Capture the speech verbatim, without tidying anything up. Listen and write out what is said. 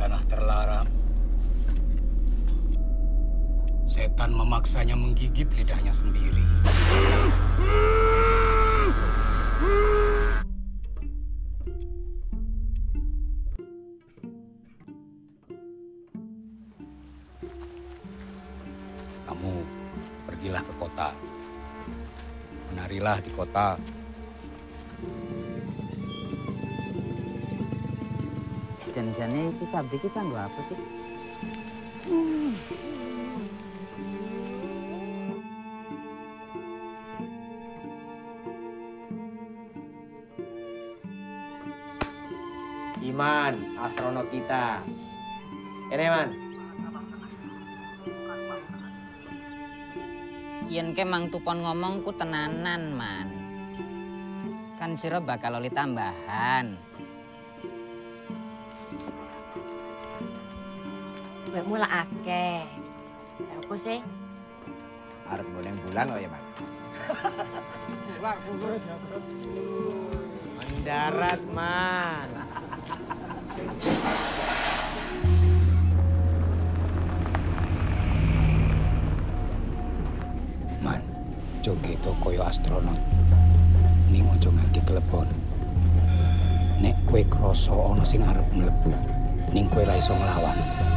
tanah terlarang. Setan memaksanya menggigit lidahnya sendiri. Kamu pergilah ke kota. Menarilah di kota. Jan-jannya itu tabrik kita nggak apa sih? Hmm. Iman, astronot kita. Ini, Man. Kian ke mang tupon ngomongku tenanan, Man. Kan sira bakal oli tambahan. Gue mula akeh. Apa sih? Arep boleh bulan oh ya, Man. Mendarat, Man. Man, joget koyo astronot. Ning ojo nganti kelebon. Nek kowe krasa ana sing arep mlebu, ning kowe ra iso nglawan.